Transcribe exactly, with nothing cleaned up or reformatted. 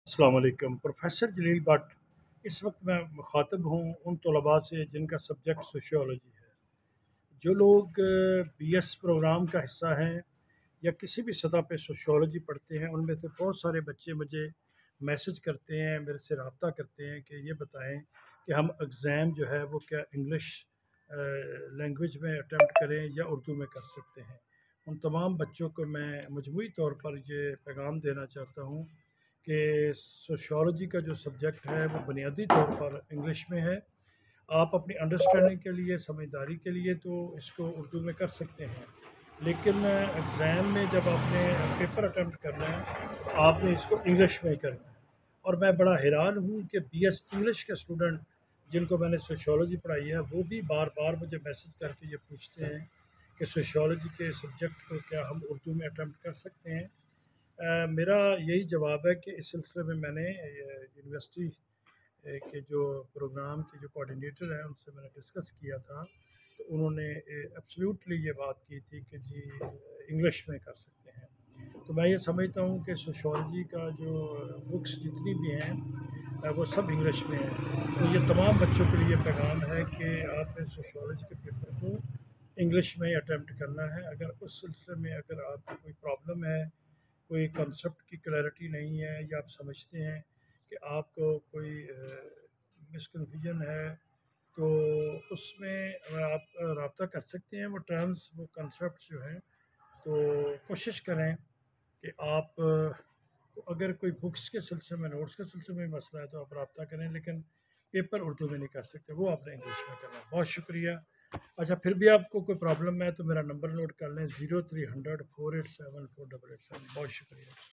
السلام علیکم professor Jalil but. اس وقت میں مخاطب ہوں ان طلباء سے جن کا سبجیکٹ سوشیولوجی ہے۔ جو لوگ بی ایس پروگرام کا حصہ ہیں یا کسی بھی سطح پہ سوشیولوجی پڑھتے ہیں، ان میں سے بہت سارے بچے مجھے میسج کرتے ہیں، میرے سے رابطہ کرتے ہیں کہ یہ بتائیں کہ ہم ایگزام جو ہے وہ کیا انگلش لینگویج میں اٹیمپٹ کریں یا اردو میں کر سکتے ہیں۔ ان تمام بچوں کو میں مجموعی طور پر یہ پیغام دینا چاہتا ہوں کہ سوشیولوجی کا جو سبجیکٹ ہے وہ بنیادی طور پر انگلش میں ہے۔ آپ اپنی انڈرسٹینڈنگ کے لیے، سمجھداری کے لیے تو اس کو اردو میں کر سکتے ہیں، لیکن ایگزام میں جب آپ نے پیپر اٹیمپٹ کرنا ہے آپ نے اس کو انگلش میں ہی کرنا ہے۔ اور میں بڑا حیران ہوں کہ بی ایس انگلش کے اسٹوڈنٹ جن کو میں نے سوشیولوجی پڑھائی ہے وہ بھی بار بار مجھے میسج کر کے یہ پوچھتے ہیں کہ سوشیولوجی کے سبجیکٹ کو کیا ہم اردو میں اٹیمپٹ کر سکتے ہیں۔ آ، میرا یہی جواب ہے کہ اس سلسلے میں میں نے یونیورسٹی کے جو پروگرام کے جو کوآرڈینیٹر ہیں ان سے میں نے ڈسکس کیا تھا، تو انہوں نے ایبسلیوٹلی یہ بات کی تھی کہ جی انگلش میں کر سکتے ہیں۔ تو میں یہ سمجھتا ہوں کہ سوشیولوجی کا جو بکس جتنی بھی ہیں وہ سب انگلش میں ہیں۔ تو یہ تمام بچوں کے لیے پیغام ہے کہ آپ نے سوشیولوجی کے پیپر کو انگلش میں ہی اٹیمپٹ کرنا ہے۔ اگر اس سلسلے میں اگر آپ کو کوئی پرابلم ہے، کوئی کنسیپٹ کی کلیئرٹی نہیں ہے، یا آپ سمجھتے ہیں کہ آپ کو کوئی مس کنفیوژن ہے، تو اس میں آپ رابطہ کر سکتے ہیں۔ وہ ٹرمز، وہ کنسیپٹس جو ہیں، تو کوشش کریں کہ آپ کو اگر کوئی بکس کے سلسلے میں، نوٹس کے سلسلے میں مسئلہ ہے تو آپ رابطہ کریں، لیکن پیپر اردو میں نہیں کر سکتے، وہ آپ نے انگلش میں کرنا ہے۔ بہت شکریہ۔ اچھا، پھر بھی آپ کو کوئی پرابلم ہے تو میرا نمبر نوٹ کر لیں، zero three hundred four eight seven four double eight seven. بہت شکریہ۔